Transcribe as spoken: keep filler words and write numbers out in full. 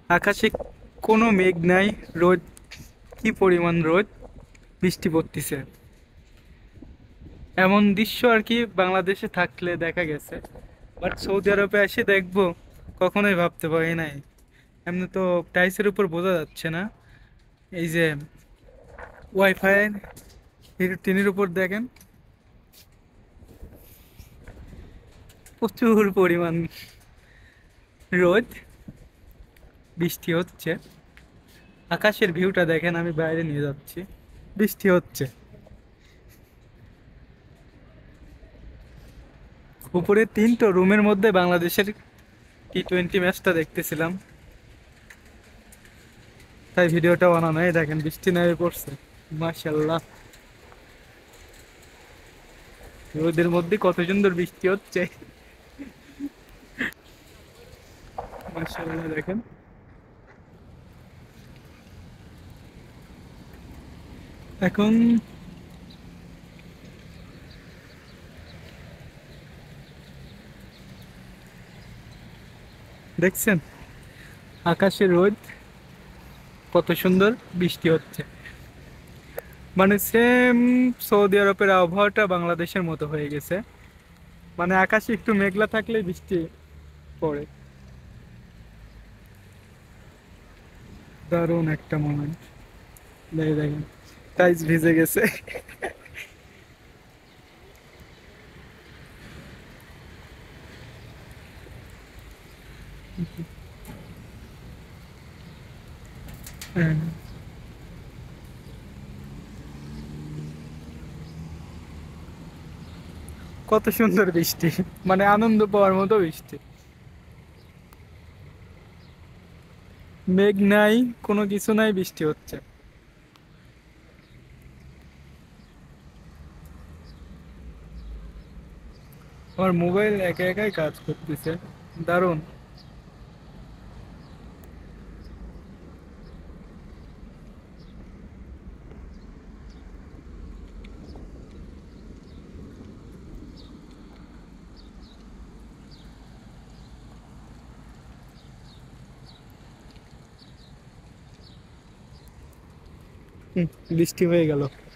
আকাশে কোনো মেঘ নাই, রোদ, কি পরিমাণ রোদ, বৃষ্টি পড়তিছে। এমন দৃশ্য আর কি বাংলাদেশে থাকলে দেখা গেছে, বাট সৌদি আরবে এসে দেখবো কখনোই ভাবতে পারি নাই। এমনি তো টাইসের উপর বোঝা যাচ্ছে না। এই যে ওয়াইফাই টিনের উপর দেখেন প্রচুর পরিমাণ রোদ, বৃষ্টি হচ্ছে। আকাশের ভিউটা দেখেন, আমি বাইরে নিয়ে যাচ্ছি, বৃষ্টি হচ্ছে। উপরে তিনটো রুমের মধ্যে বাংলাদেশের টি টোয়েন্টি ম্যাচটা দেখতেছিলাম, তাই ভিডিওটা বানানো। এই দেখেন বৃষ্টি নেমে পড়ছে, মাশাল্লাহ। রোদের মধ্যে কত সুন্দর বৃষ্টি হচ্ছে, মাশাল্লাহ। দেখেন এখন দেখছেন আকাশে রোদ, কত সুন্দর বৃষ্টি হচ্ছে। মানে সেম সৌদি আরবের আবহাওয়াটা বাংলাদেশের মতো হয়ে গেছে। মানে আকাশে একটু মেঘলা থাকলে বৃষ্টি পড়ে। দারুণ একটা মোমেন্ট। দেখেন টাইস ভিজে গেছে। হ্যাঁ, কত সুন্দর বৃষ্টি, মানে আনন্দ পাওয়ার মতো বৃষ্টি। মেঘ নাই, কোনো কিছু নাই, বৃষ্টি হচ্ছে। আমার মোবাইল একা একাই কাজ করতেছে, দারুণ। হুম, বৃষ্টি হয়ে গেল।